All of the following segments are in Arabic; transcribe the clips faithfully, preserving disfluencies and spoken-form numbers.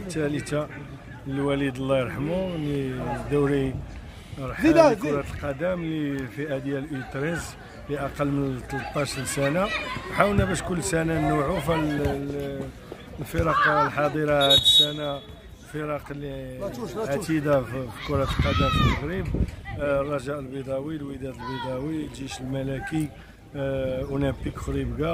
الثالثه للوالد الله يرحمه، دوري رحال كرة القدم للفئة ديال يو ثلاثة لأقل من ثلاثطاش سنة. حاولنا باش كل سنة نوعوا فالفرق الحاضرة هذه السنة فرق اللي عتيدة في كرة القدم في المغرب، الرجاء البيضاوي، الوداد البيضاوي، الجيش الملكي، اولمبيك خريبكا،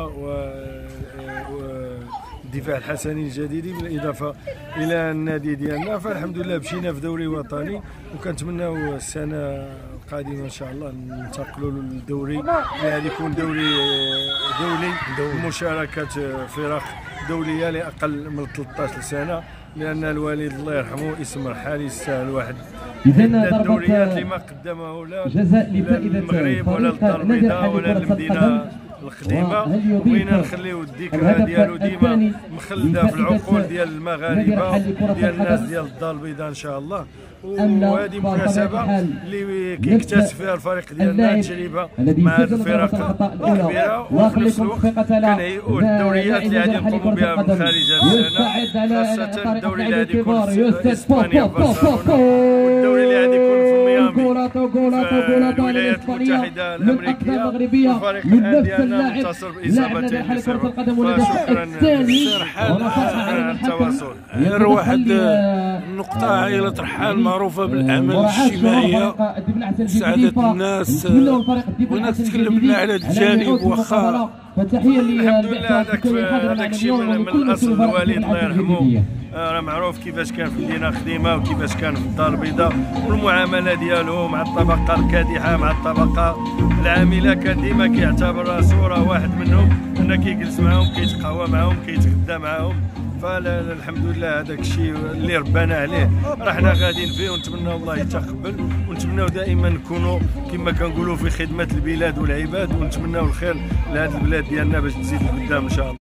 والدفاع الحسني الجديدي، بالاضافه الى النادي ديالنا. فالحمد لله مشينا في دوري وطني، وكنتمناو السنه القادمه ان شاء الله ننتقلوا للدوري اللي غادي يكون دوري دولي بمشاركه فرق دوليه لاقل من ثلاثطاش سنه، لان الوالد الله يرحمه اسم رحال يستاهل واحد الدوريات اللي ما قدمه لا للمغرب ولا للدار البيضاء ولا للمدينه القديمه. بغينا نخليو الذكرى ديالو ديما مخلده في العقول ديال المغاربه ديال الناس ديال الدار البيضاء ان شاء الله. وهذه مناسبه اللي كيكتسب فيها الفريق ديالنا تجربه مع الفرق الكبيره، وفي نفس الوقت كنهيئوا الدوريات اللي غادي نقوموا بها من خارج السنه، خاصه الدوري اللي غادي يكون في اسبانيا في برشلونه، والدوري اللي غادي يكون في ميامي في الولايات المتحده الامريكيه. الفريق الان ديالنا منتصر باصابتين لسبب. فشكرا على التواصل. غير واحد النقطه، عائله رحال معروفه بالاعمال الاجتماعيه وسعاده الناس، وانا تكلمنا على هذا الجانب واخا الحمد لله هذاك هذاك الشيء من, من الاصل. الوالد الله يرحمه راه معروف كيفاش كان في المدينه القديمه وكيفاش كان في الدار البيضاء، والمعامله ديالو مع الطبقه الكادحه مع الطبقه العامله كان ديما كيعتبر راسو راه واحد منهم، انه كيجلس معاهم كيتقهوى معاهم كيتغدى معاهم. فالحمد لله هذاك الشيء اللي ربنا عليه راه حنا غاديين فيه، ونتمنوا الله يتقبل، ونتمنوا دائما نكونوا كما كنقولوا في خدمه البلاد والعباد، ونتمنوا الخير لهذه البلاد ديالنا باش تزيد لقدام ان شاء الله.